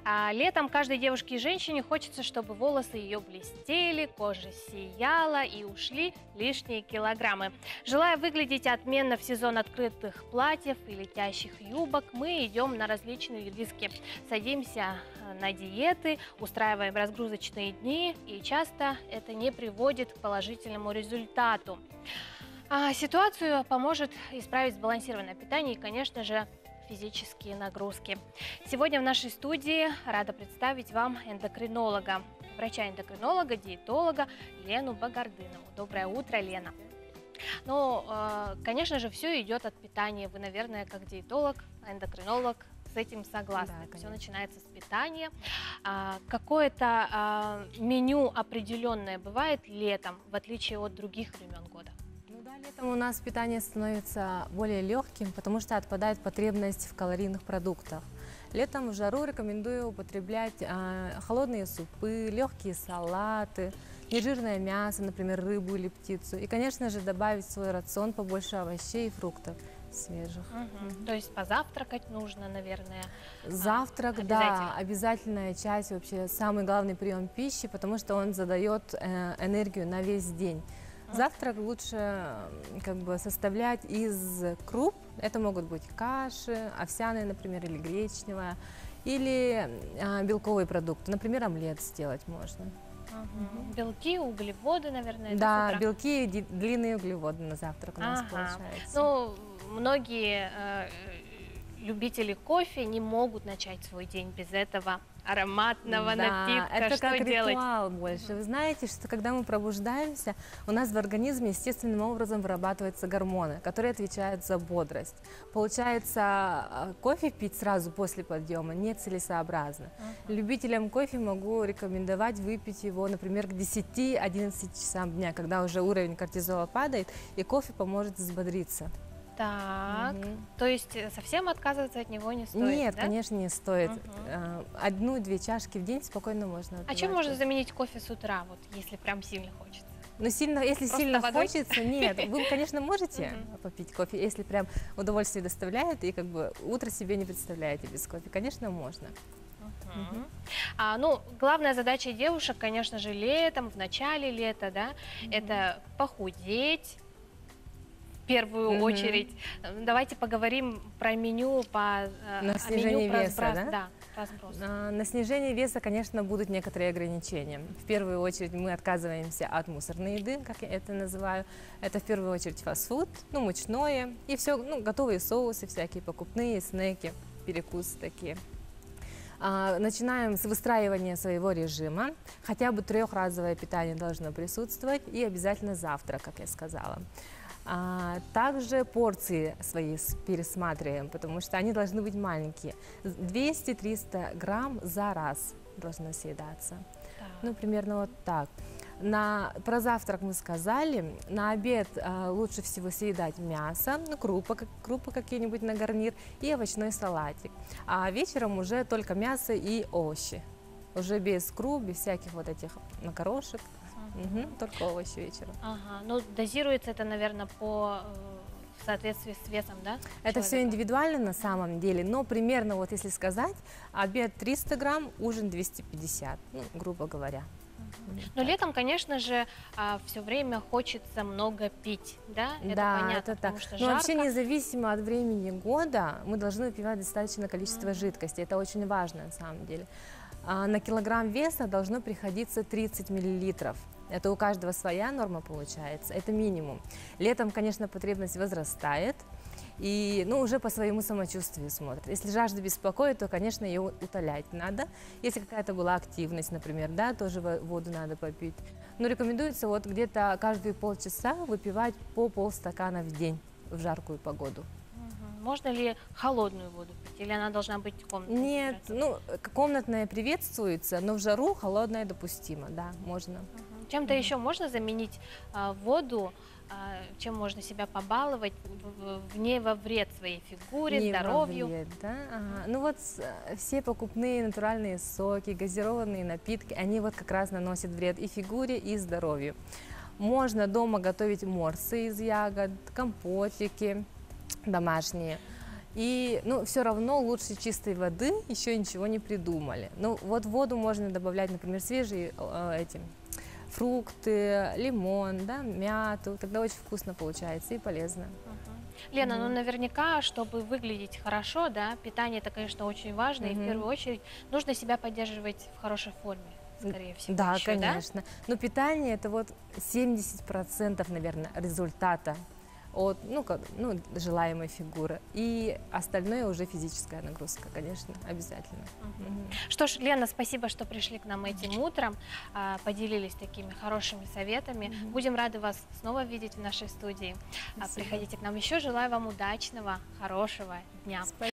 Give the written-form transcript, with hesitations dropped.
Летом каждой девушке и женщине хочется, чтобы волосы ее блестели, кожа сияла и ушли лишние килограммы. Желая выглядеть отменно в сезон открытых платьев и летящих юбок, мы идем на различные риски. Садимся на диеты, устраиваем разгрузочные дни, и часто это не приводит к положительному результату. Ситуацию поможет исправить сбалансированное питание и, конечно же, физические нагрузки. Сегодня в нашей студии рада представить вам эндокринолога, врача-эндокринолога, диетолога Лену Багардынову. Доброе утро, Лена. Ну, конечно же, все идет от питания. Вы, наверное, как диетолог, эндокринолог с этим согласны. Да, все начинается с питания. Какое-то меню определенное бывает летом, в отличие от других времен года? Да, летом у нас питание становится более легким, потому что отпадает потребность в калорийных продуктах. Летом в жару рекомендую употреблять холодные супы, легкие салаты, нежирное мясо, например, рыбу или птицу. И, конечно же, добавить в свой рацион побольше овощей и фруктов свежих. То есть позавтракать нужно, наверное? Завтрак, да, обязательная часть, вообще самый главный прием пищи, потому что он задает энергию на весь день. Завтрак лучше составлять из круп. Это могут быть каши, овсяные, например, или гречневая, или белковые продукты. Например, омлет сделать можно. Белки, углеводы, наверное. Да, белки и длинные углеводы на завтрак у нас получается. Ну, многие любители кофе не могут начать свой день без этого ароматного напитка. Это что как делать? Ритуал больше. Вы знаете, что когда мы пробуждаемся, у нас в организме естественным образом вырабатываются гормоны, которые отвечают за бодрость. Получается, кофе пить сразу после подъема нецелесообразно. Любителям кофе могу рекомендовать выпить его, например, к 10-11 часам дня, когда уже уровень кортизола падает, и кофе поможет взбодриться. Так, то есть совсем отказываться от него не стоит? Нет, да? Конечно, не стоит. 1-2 чашки в день спокойно можно выпивать. А чем можно заменить кофе с утра, вот, если прям сильно хочется? Ну, если сильно хочется, нет. Вы, конечно, можете попить кофе, если прям удовольствие доставляет, и утро себе не представляете без кофе. Конечно, можно. Ну, главная задача девушек, конечно же, летом, в начале лета, да, это похудеть. В первую очередь. Давайте поговорим про меню, на снижение веса, разброс. На снижение веса, конечно, будут некоторые ограничения. В первую очередь мы отказываемся от мусорной еды, как я это называю. Это в первую очередь фастфуд, мучное и все, готовые соусы всякие, покупные, снеки, перекусы такие. Начинаем с выстраивания своего режима. Хотя бы 3-разовое питание должно присутствовать и обязательно завтрак, как я сказала. Также порции свои пересматриваем, потому что они должны быть маленькие. 200-300 грамм за раз должно съедаться. Ну, примерно вот так. Про завтрак мы сказали. На обед лучше всего съедать мясо, крупы какие-нибудь на гарнир и овощной салатик. А вечером уже только мясо и овощи. Уже без круп, без всяких вот этих макарошек. Только овощи вечером. Ну, дозируется это, наверное, в соответствии с весом, да? Это все индивидуально на самом деле, но примерно, вот если сказать, обед 300 грамм, ужин 250, грубо говоря. Но летом, конечно же, все время хочется много пить, да? Это понятно, это так. Потому что Но жарко. вообще, независимо от времени года, мы должны выпивать достаточное количество жидкости. Это очень важно, на самом деле. На килограмм веса должно приходиться 30 миллилитров. Это у каждого своя норма получается, это минимум. Летом, конечно, потребность возрастает, и уже по своему самочувствию смотрят. Если жажда беспокоит, то, конечно, ее утолять надо. Если какая-то была активность, например, тоже воду надо попить. Но рекомендуется вот где-то каждые полчаса выпивать по полстакана в день в жаркую погоду. Можно ли холодную воду пить, или она должна быть комнатной? Нет, комнатная приветствуется, но в жару холодная допустимо, да, можно. Чем-то еще можно заменить воду, чем можно себя побаловать не во вред своей фигуре, здоровью? Не во вред, да? Все покупные натуральные соки, газированные напитки, они как раз наносят вред и фигуре, и здоровью. Можно дома готовить морсы из ягод, компотики домашние. И, ну, все равно лучше чистой воды еще ничего не придумали. Ну, вот в воду можно добавлять, например, свежие фрукты, лимон, да, мяту. Тогда очень вкусно получается и полезно. Лена, ну наверняка, чтобы выглядеть хорошо, да, питание это, конечно, очень важно, и в первую очередь нужно себя поддерживать в хорошей форме, скорее всего. Да, еще, конечно. Но питание это вот 70%, наверное, результата от желаемой фигуры. И остальное уже физическая нагрузка, конечно, обязательно. Что ж, Лена, спасибо, что пришли к нам этим утром, поделились такими хорошими советами. Будем рады вас снова видеть в нашей студии. Приходите к нам еще. Желаю вам удачного, хорошего дня.